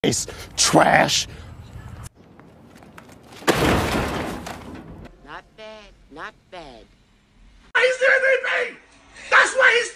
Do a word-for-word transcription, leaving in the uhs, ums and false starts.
face, trash. Not bad, not bad. He's the M V P! That's why he's